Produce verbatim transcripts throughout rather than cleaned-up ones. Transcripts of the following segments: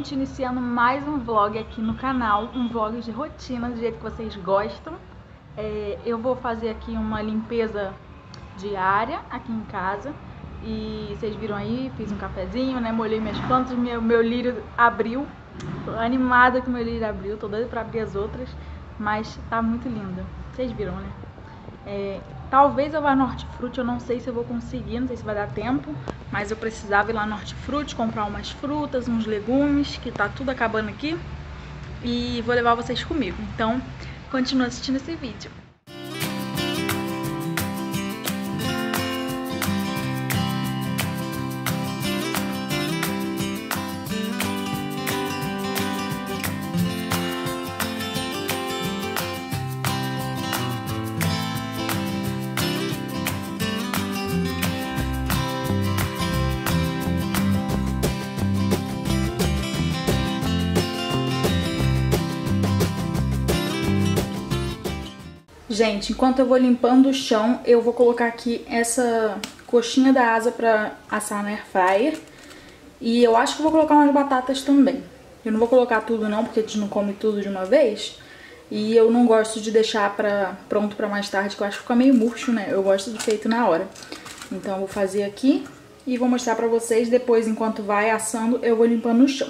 gente, iniciando mais um vlog aqui no canal, um vlog de rotina, do jeito que vocês gostam. É, eu vou fazer aqui uma limpeza diária aqui em casa. E vocês viram aí, fiz um cafezinho, né, molhei minhas plantas, meu, meu lírio abriu. Tô animada que meu lírio abriu, tô doida pra abrir as outras, mas tá muito linda. Vocês viram, né? É, talvez eu vá no Hortifruti, eu não sei se eu vou conseguir, não sei se vai dar tempo, mas eu precisava ir lá no Hortifruti, comprar umas frutas, uns legumes, que tá tudo acabando aqui, e vou levar vocês comigo. Então, continua assistindo esse vídeo. Gente, enquanto eu vou limpando o chão, eu vou colocar aqui essa coxinha da asa pra assar na air fryer. E eu acho que vou colocar umas batatas também. Eu não vou colocar tudo não, porque a gente não come tudo de uma vez. E eu não gosto de deixar pra, pronto pra mais tarde, que eu acho que fica meio murcho, né? Eu gosto de feito na hora. Então eu vou fazer aqui e vou mostrar pra vocês. Depois, enquanto vai assando, eu vou limpando o chão.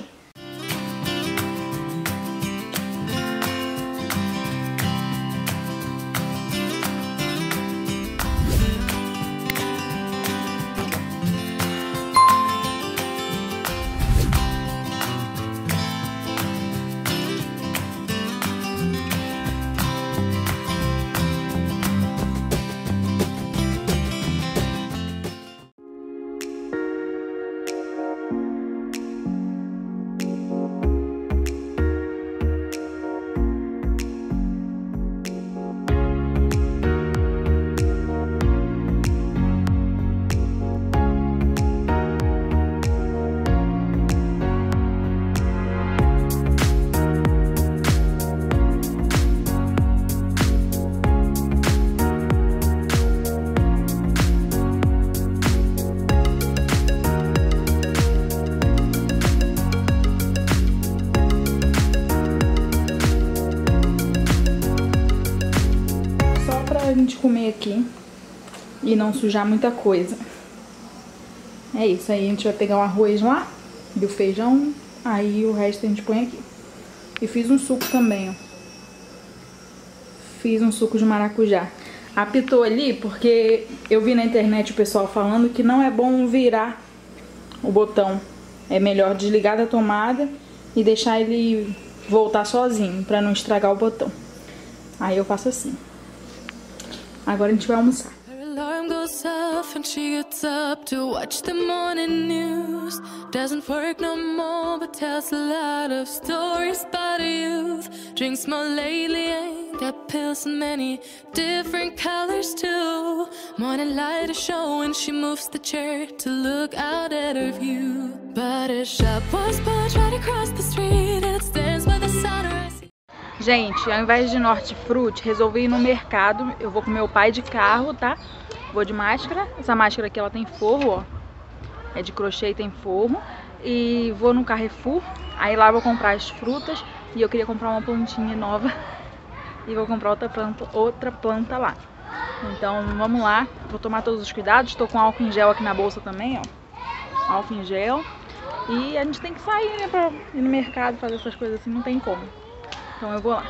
A gente comer aqui e não sujar muita coisa. É isso, aí a gente vai pegar o arroz lá e o feijão, aí o resto a gente põe aqui. E fiz um suco também, ó. Fiz um suco de maracujá. Apitou ali porque eu vi na internet o pessoal falando que não é bom virar o botão. É melhor desligar da tomada e deixar ele voltar sozinho, pra não estragar o botão. Aí eu faço assim. Agora a gente vai almoçar. Alarm goes off and she gets up to watch the morning news. Doesn't work no more but tells a lot of stories about youth. Drinks more lately, ain't got pills in many different colors too. Morning light is showing, she moves the chair to look out at her view. But a shop was built right across the street and it stands by the sunrise. Gente, ao invés de ir no Hortifruti, resolvi ir no mercado. Eu vou com meu pai de carro, tá? Vou de máscara. Essa máscara aqui, ela tem forro, ó. É de crochê e tem forro. E vou no Carrefour. Aí lá eu vou comprar as frutas. E eu queria comprar uma plantinha nova. E vou comprar outra planta, outra planta lá. Então, vamos lá. Vou tomar todos os cuidados. Tô com álcool em gel aqui na bolsa também, ó. Álcool em gel. E a gente tem que sair, né? Pra ir no mercado, fazer essas coisas assim. Não tem como. Então eu vou lá.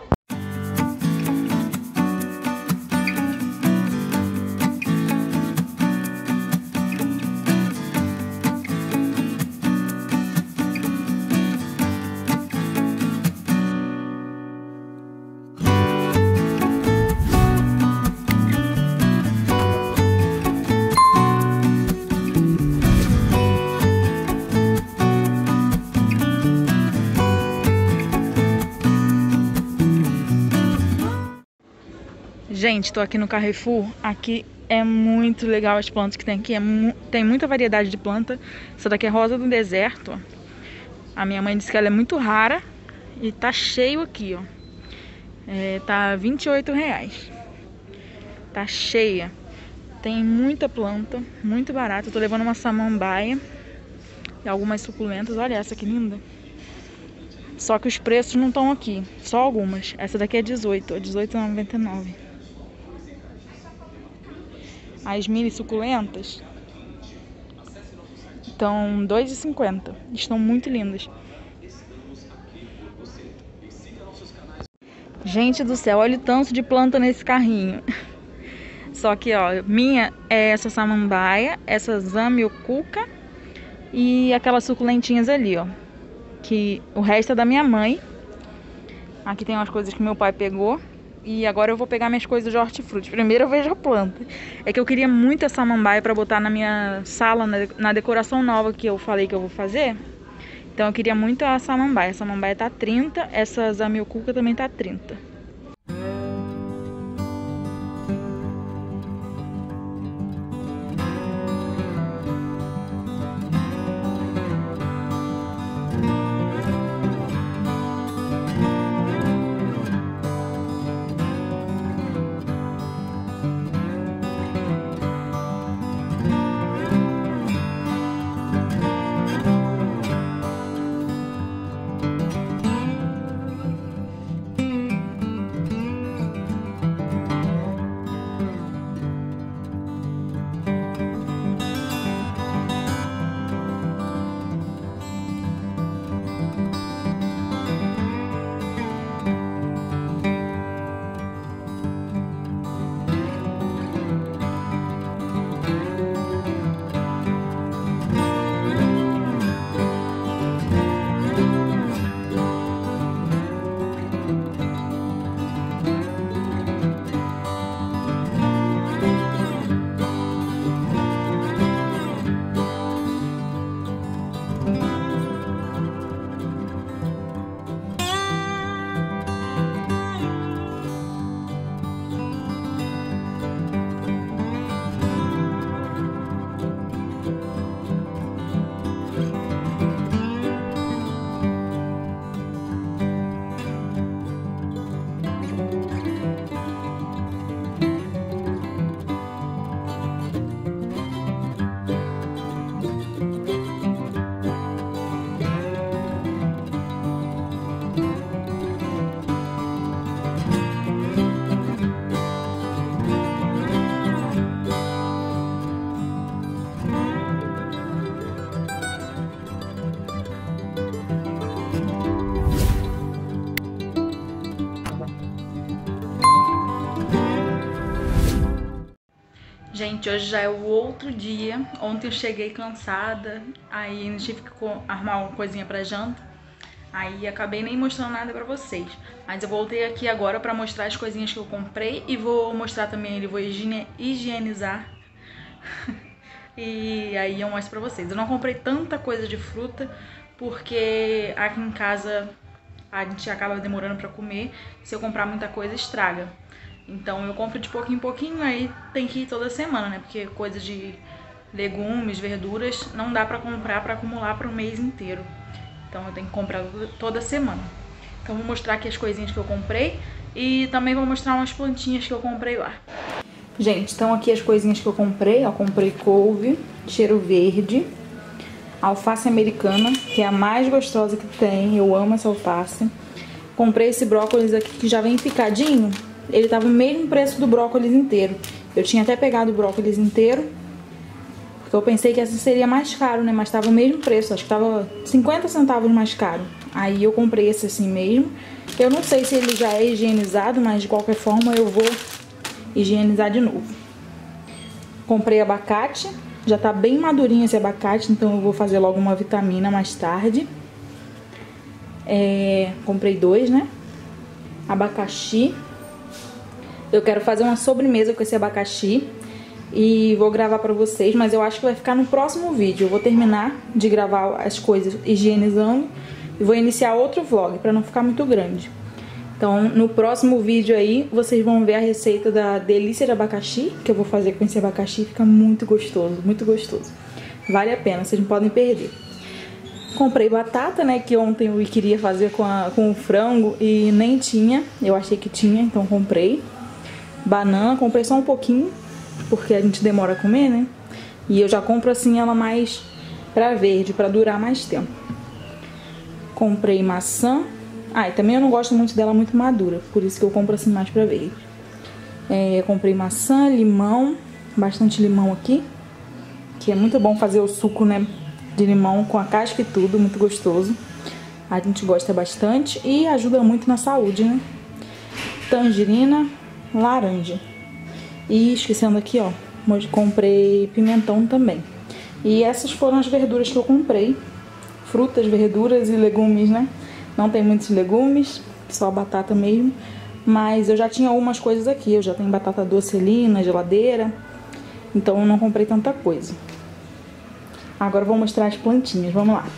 Gente, tô aqui no Carrefour. Aqui é muito legal as plantas que tem aqui. É mu tem muita variedade de planta. Essa daqui é rosa do deserto, ó. A minha mãe disse que ela é muito rara. E tá cheio aqui, ó. É, tá vinte e oito reais. Tá cheia. Tem muita planta, muito barato. Eu tô levando uma samambaia e algumas suculentas. Olha essa que linda. Só que os preços não estão aqui, só algumas. Essa daqui é dezoito, é dezoito reais e noventa e nove centavos. As mini suculentas estão dois reais e cinquenta centavos. Estão muito lindas. Gente do céu, olha o tanto de planta nesse carrinho. Só que, ó, minha é essa samambaia, essa zamioculca e aquelas suculentinhas ali, ó. Que o resto é da minha mãe. Aqui tem umas coisas que meu pai pegou. E agora eu vou pegar minhas coisas de hortifruti. Primeiro eu vejo a planta. É que eu queria muito essa samambaia pra botar na minha sala, na decoração nova que eu falei que eu vou fazer. Então eu queria muito a samambaia. A samambaia tá trinta, essa zamioculca também tá trinta. Gente, hoje já é o outro dia. Ontem eu cheguei cansada, aí não tive que arrumar uma coisinha pra janta. Aí acabei nem mostrando nada pra vocês. Mas eu voltei aqui agora pra mostrar as coisinhas que eu comprei. E vou mostrar também, ele vou higienizar. E aí eu mostro pra vocês. Eu não comprei tanta coisa de fruta, porque aqui em casa a gente acaba demorando pra comer. Se eu comprar muita coisa, estraga. Então eu compro de pouquinho em pouquinho, aí tem que ir toda semana, né? Porque coisa de legumes, verduras, não dá pra comprar pra acumular para o mês inteiro. Então eu tenho que comprar toda semana. Então vou mostrar aqui as coisinhas que eu comprei e também vou mostrar umas plantinhas que eu comprei lá. Gente, então aqui as coisinhas que eu comprei, ó, comprei couve, cheiro verde, alface americana, que é a mais gostosa que tem, eu amo essa alface. Comprei esse brócolis aqui que já vem picadinho. Ele tava o mesmo preço do brócolis inteiro. Eu tinha até pegado o brócolis inteiro, porque eu pensei que esse seria mais caro, né? Mas tava o mesmo preço, acho que tava cinquenta centavos mais caro. Aí eu comprei esse assim mesmo. Eu não sei se ele já é higienizado, mas de qualquer forma eu vou higienizar de novo. Comprei abacate, já tá bem madurinho esse abacate, então eu vou fazer logo uma vitamina mais tarde. É, comprei dois, né? Abacaxi. Eu quero fazer uma sobremesa com esse abacaxi e vou gravar pra vocês, mas eu acho que vai ficar no próximo vídeo. Eu vou terminar de gravar as coisas higienizando e vou iniciar outro vlog pra não ficar muito grande. Então, no próximo vídeo aí, vocês vão ver a receita da delícia de abacaxi, que eu vou fazer com esse abacaxi. Fica muito gostoso, muito gostoso. Vale a pena, vocês não podem perder. Comprei batata, né, que ontem eu queria fazer com, a, com o frango e nem tinha. Eu achei que tinha, então comprei. Banana, comprei só um pouquinho, porque a gente demora a comer, né? E eu já compro assim ela mais pra verde, pra durar mais tempo. Comprei maçã. Ah, e também eu não gosto muito dela muito madura, por isso que eu compro assim mais pra verde. É, comprei maçã, limão, bastante limão aqui, que é muito bom fazer o suco, né, de limão com a casca e tudo, muito gostoso. A gente gosta bastante e ajuda muito na saúde, né? Tangerina, laranja. E esquecendo aqui, ó, comprei pimentão também. E essas foram as verduras que eu comprei. Frutas, verduras e legumes, né? Não tem muitos legumes, só batata mesmo. Mas eu já tinha algumas coisas aqui. Eu já tenho batata doce ali na geladeira. Então eu não comprei tanta coisa. Agora eu vou mostrar as plantinhas, vamos lá.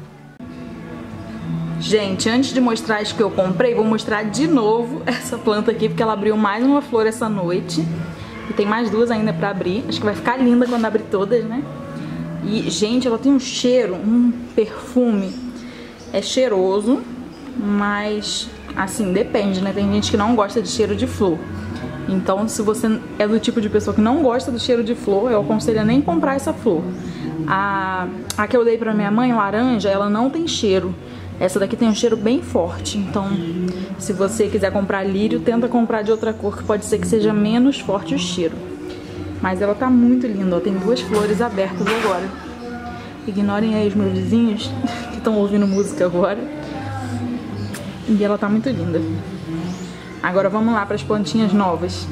Gente, antes de mostrar as que eu comprei, vou mostrar de novo essa planta aqui, porque ela abriu mais uma flor essa noite. E tem mais duas ainda pra abrir. Acho que vai ficar linda quando abrir todas, né? E, gente, ela tem um cheiro, um perfume. É cheiroso, mas, assim, depende, né? Tem gente que não gosta de cheiro de flor. Então, se você é do tipo de pessoa que não gosta do cheiro de flor, eu aconselho a nem comprar essa flor. A, a que eu dei pra minha mãe, laranja, ela não tem cheiro. Essa daqui tem um cheiro bem forte. Então, se você quiser comprar lírio, tenta comprar de outra cor, que pode ser que seja menos forte o cheiro. Mas ela tá muito linda, ó. Tem duas flores abertas agora. Ignorem aí os meus vizinhos que estão ouvindo música agora. E ela tá muito linda. Agora vamos lá para as plantinhas novas.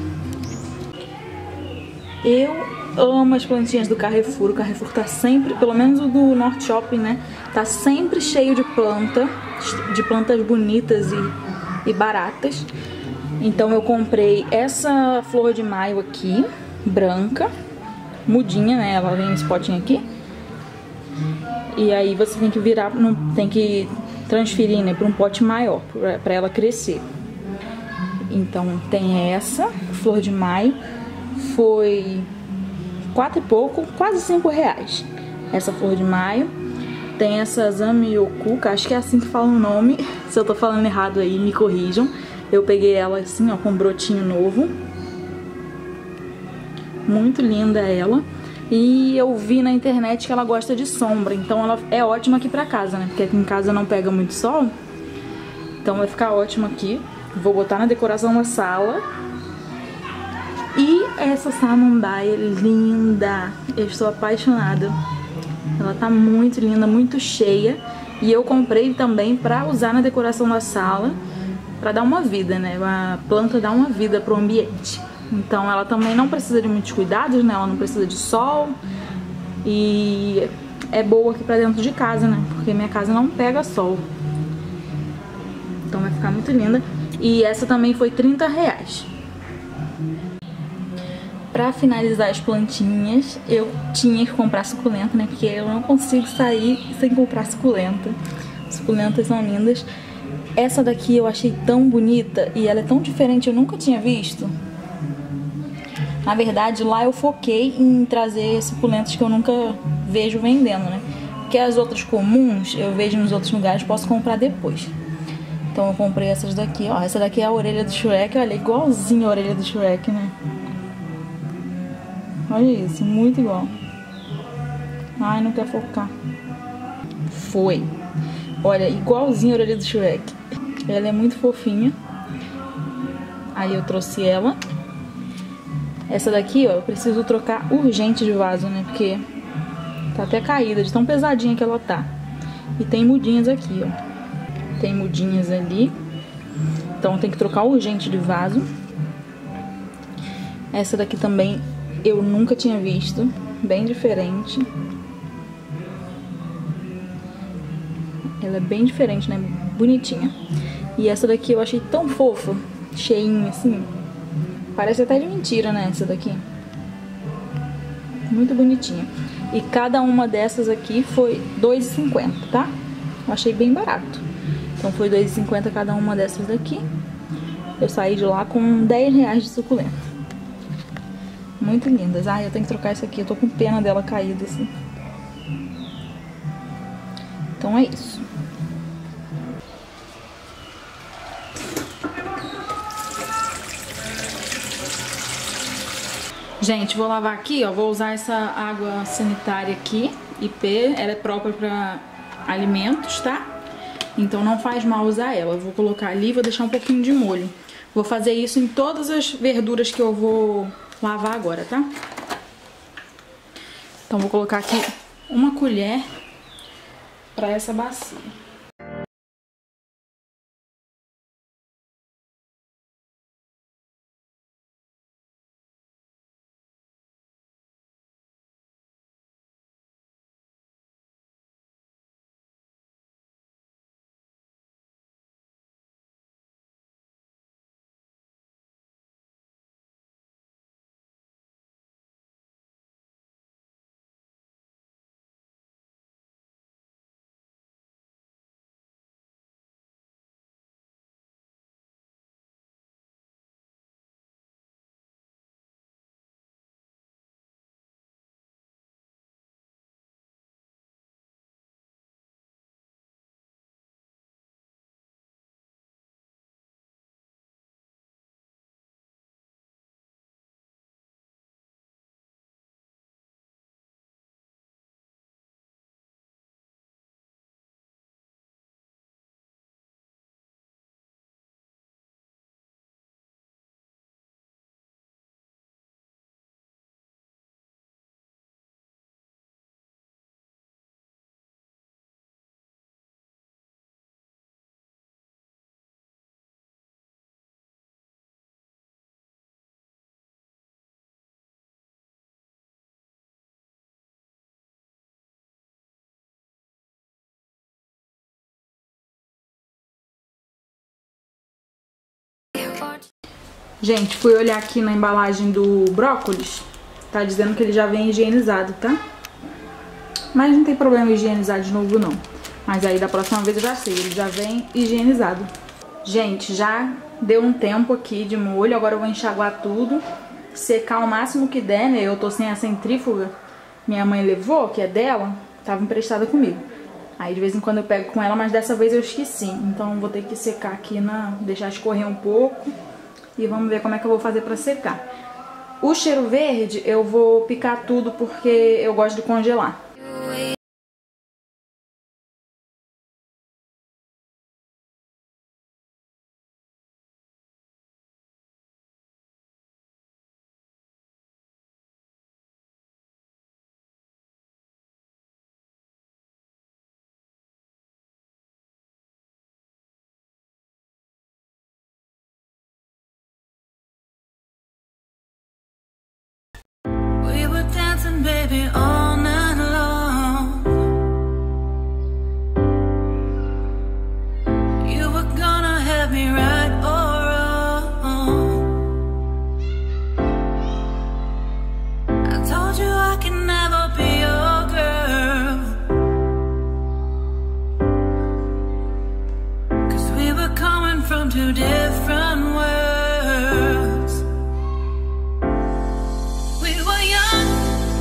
Eu amo as plantinhas do Carrefour. O Carrefour tá sempre, pelo menos o do Norte Shopping, né? Tá sempre cheio de planta, de plantas bonitas e, e baratas. Então eu comprei essa flor de maio aqui, branca, mudinha, né? Ela vem nesse potinho aqui. E aí você tem que virar, não, tem que transferir, né, para um pote maior, para ela crescer. Então tem essa flor de maio, foi quatro e pouco, quase cinco reais. Essa flor de maio. Tem essa Zamioculca, acho que é assim que fala o nome. Se eu tô falando errado aí, me corrijam. Eu peguei ela assim, ó, com um brotinho novo. Muito linda ela. E eu vi na internet que ela gosta de sombra, então ela é ótima aqui pra casa, né? Porque aqui em casa não pega muito sol. Então vai ficar ótima aqui. Vou botar na decoração da sala. E essa samambaia linda. Eu estou apaixonada. Ela tá muito linda, muito cheia. E eu comprei também pra usar na decoração da sala, pra dar uma vida, né? A planta dá uma vida pro ambiente. Então ela também não precisa de muitos cuidados, né? Ela não precisa de sol. E é boa aqui pra dentro de casa, né? Porque minha casa não pega sol. Então vai ficar muito linda. E essa também foi trinta reais. Pra finalizar as plantinhas, eu tinha que comprar suculenta, né? Porque eu não consigo sair sem comprar suculenta. Suculentas são lindas. Essa daqui eu achei tão bonita e ela é tão diferente, eu nunca tinha visto. Na verdade, lá eu foquei em trazer suculentas que eu nunca vejo vendendo, né? Porque as outras comuns, eu vejo nos outros lugares, posso comprar depois. Então eu comprei essas daqui, ó. Essa daqui é a orelha do Shrek, olha, igualzinho a orelha do Shrek, né? Olha isso, muito igual. Ai, não quer focar. Foi. Olha, igualzinho a orelha do Shrek. Ela é muito fofinha. Aí eu trouxe ela. Essa daqui, ó, eu preciso trocar urgente de vaso, né? Porque tá até caída, de tão pesadinha que ela tá. E tem mudinhas aqui, ó. Tem mudinhas ali. Então tem que trocar urgente de vaso. Essa daqui também eu nunca tinha visto. Bem diferente. Ela é bem diferente, né? Bonitinha. E essa daqui eu achei tão fofa. Cheinha, assim. Parece até de mentira, né, essa daqui. Muito bonitinha. E cada uma dessas aqui foi dois reais e cinquenta centavos, tá? Eu achei bem barato. Então foi dois reais e cinquenta centavos cada uma dessas daqui. Eu saí de lá com dez reais de suculenta. Muito lindas. Ah, eu tenho que trocar essa aqui. Eu tô com pena dela caída, assim. Então é isso. Gente, vou lavar aqui, ó, vou usar essa água sanitária aqui, I P, ela é própria para alimentos, tá? então não faz mal usar ela. Eu vou colocar ali e vou deixar um pouquinho de molho. Vou fazer isso em todas as verduras que eu vou lavar agora, tá? Então vou colocar aqui uma colher para essa bacia. Gente, fui olhar aqui na embalagem do brócolis, tá dizendo que ele já vem higienizado, tá? Mas não tem problema higienizar de novo não. Mas aí da próxima vez eu já sei, ele já vem higienizado. Gente, já deu um tempo aqui de molho, agora eu vou enxaguar tudo, secar o máximo que der, né? Eu tô sem a centrífuga, minha mãe levou, que é dela, tava emprestada comigo. Aí de vez em quando eu pego com ela, mas dessa vez eu esqueci. Então vou ter que secar aqui, na... deixar escorrer um pouco. E vamos ver como é que eu vou fazer pra secar. O cheiro verde eu vou picar tudo porque eu gosto de congelar. Baby, all night long, you were gonna have me right or wrong. I told you I can never be your girl, 'cause we were coming from two different worlds. We were young,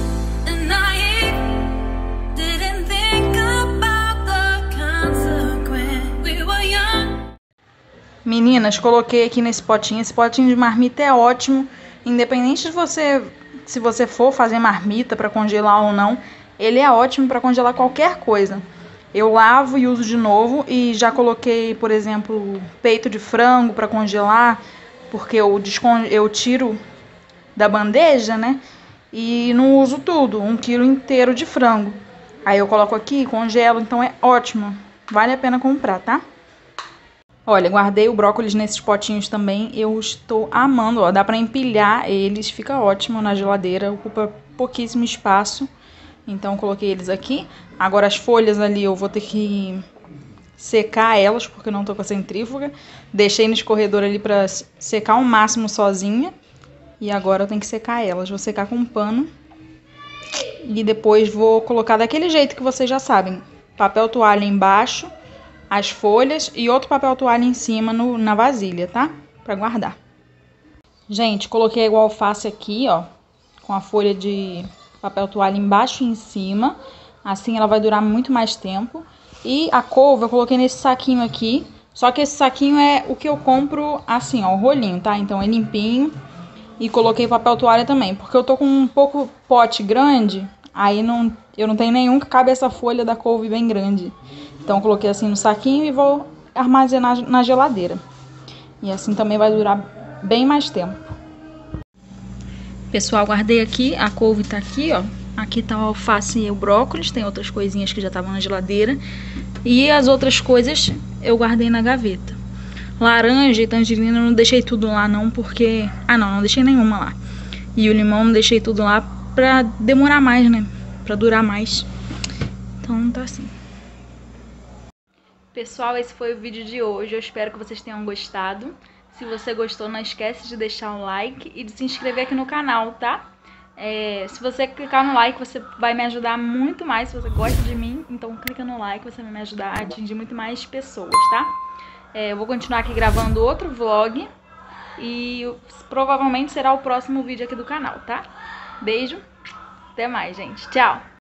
meninas, coloquei aqui nesse potinho. Esse potinho de marmita é ótimo, independente de você, se você for fazer marmita para congelar ou não, ele é ótimo para congelar qualquer coisa. Eu lavo e uso de novo e já coloquei, por exemplo, peito de frango para congelar, porque eu, descon... eu tiro da bandeja, né? E não uso tudo, um quilo inteiro de frango. Aí eu coloco aqui e congelo, então é ótimo. Vale a pena comprar, tá? Olha, guardei o brócolis nesses potinhos também, eu estou amando, ó, dá pra empilhar eles, fica ótimo na geladeira, ocupa pouquíssimo espaço, então coloquei eles aqui. Agora as folhas ali eu vou ter que secar elas, porque eu não tô com a centrífuga, deixei no escorredor ali pra secar ao máximo sozinha, e agora eu tenho que secar elas, vou secar com um pano, e depois vou colocar daquele jeito que vocês já sabem, papel toalha embaixo, as folhas e outro papel toalha em cima no, na vasilha, tá? Pra guardar. Gente, coloquei o alface aqui, ó, com a folha de papel toalha embaixo e em cima. Assim ela vai durar muito mais tempo. E a couve eu coloquei nesse saquinho aqui. Só que esse saquinho é o que eu compro assim, ó, o rolinho, tá? Então é limpinho. E coloquei papel toalha também, porque eu tô com um pouco pote grande, aí não, eu não tenho nenhum que cabe essa folha da couve bem grande. Então eu coloquei assim no saquinho e vou armazenar na geladeira. E assim também vai durar bem mais tempo. Pessoal, guardei aqui, a couve tá aqui, ó. Aqui tá o alface e o brócolis, tem outras coisinhas que já estavam na geladeira. E as outras coisas eu guardei na gaveta. Laranja e tangerina eu não deixei tudo lá não, porque... Ah não, não deixei nenhuma lá. E o limão não deixei tudo lá pra demorar mais, né? Pra durar mais. Então tá assim. Pessoal, esse foi o vídeo de hoje. Eu espero que vocês tenham gostado. Se você gostou, não esquece de deixar um like e de se inscrever aqui no canal, tá? É, se você clicar no like, você vai me ajudar muito mais. Se você gosta de mim, então clica no like, você vai me ajudar a atingir muito mais pessoas, tá? É, eu vou continuar aqui gravando outro vlog e provavelmente será o próximo vídeo aqui do canal, tá? Beijo, até mais, gente. Tchau!